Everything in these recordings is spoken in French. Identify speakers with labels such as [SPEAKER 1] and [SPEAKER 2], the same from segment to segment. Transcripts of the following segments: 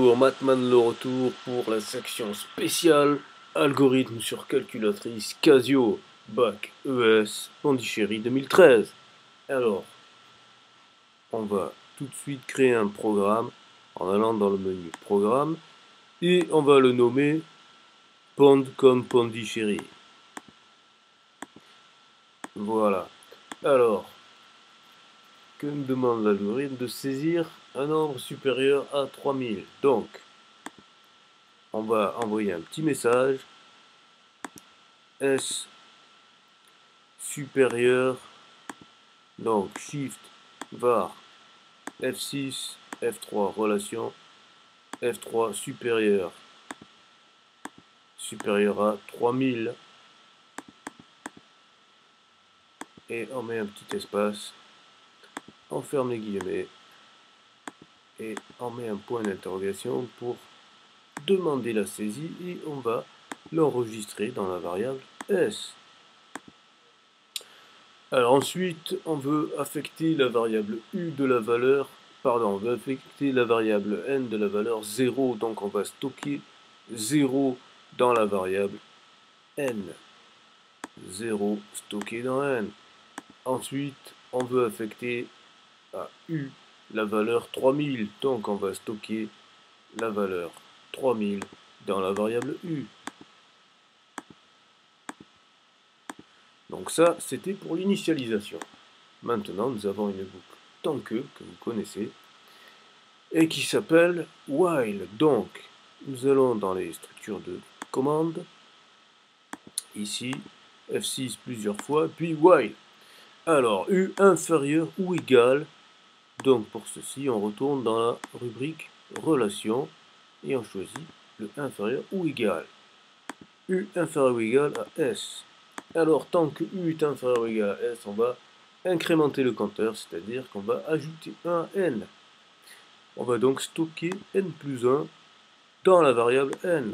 [SPEAKER 1] Bonjour, Matman le retour pour la section spéciale algorithme sur calculatrice Casio Bac ES Pondichéry 2013. Alors, on va tout de suite créer un programme en allant dans le menu programme et on va le nommer Pond comme Pondichéry. Voilà. Alors, que me demande l'algorithme? De saisir un nombre supérieur à 3000. Donc, on va envoyer un petit message. S supérieur, donc shift var F6 F3 relation F3 supérieur à 3000 et on met un petit espace, on ferme les guillemets et on met un point d'interrogation pour demander la saisie et on va l'enregistrer dans la variable S. Alors ensuite, on veut affecter la variable U de la valeur, on veut affecter la variable N de la valeur 0, donc on va stocker 0 dans la variable N. 0 stocké dans N. Ensuite, on veut affecter à U la valeur 3000, donc on va stocker la valeur 3000 dans la variable U. Donc ça, c'était pour l'initialisation. Maintenant, nous avons une boucle tant que vous connaissez, et qui s'appelle while. Donc, nous allons dans les structures de commande, ici, F6 plusieurs fois, puis while. Alors, U inférieur ou égal, donc pour ceci, on retourne dans la rubrique relation, et on choisit le inférieur ou égal. U inférieur ou égal à S. Alors, tant que U est inférieur ou égal à S, on va incrémenter le compteur, c'est-à-dire qu'on va ajouter un N. On va donc stocker N plus 1 dans la variable N.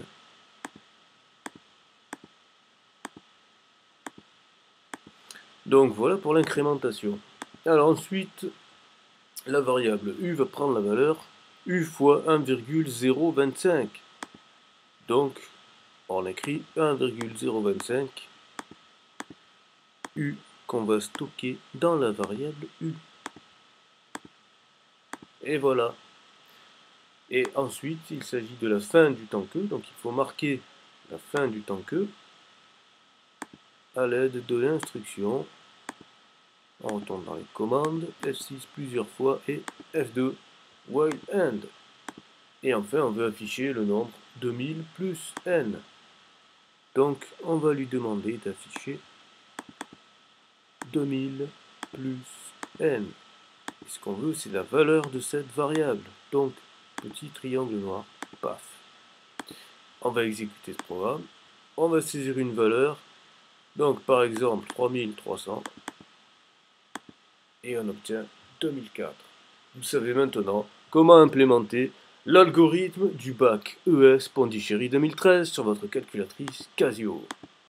[SPEAKER 1] Donc voilà pour l'incrémentation. Alors ensuite, la variable U va prendre la valeur U fois 1,025. Donc, on écrit 1,025 U qu'on va stocker dans la variable U. Et voilà. Et ensuite, il s'agit de la fin du temps que, donc il faut marquer la fin du temps que à l'aide de l'instruction. On retourne dans les commandes, F6 plusieurs fois et F2, while end. Et enfin, on veut afficher le nombre 2000 plus n. Donc, on va lui demander d'afficher 2000 plus n. Et ce qu'on veut, c'est la valeur de cette variable. Donc, petit triangle noir, paf. On va exécuter ce programme. On va saisir une valeur. Donc, par exemple, 3300. Et on obtient 2004. Vous savez maintenant comment implémenter l'algorithme du bac ES Pondichéry 2013 sur votre calculatrice Casio.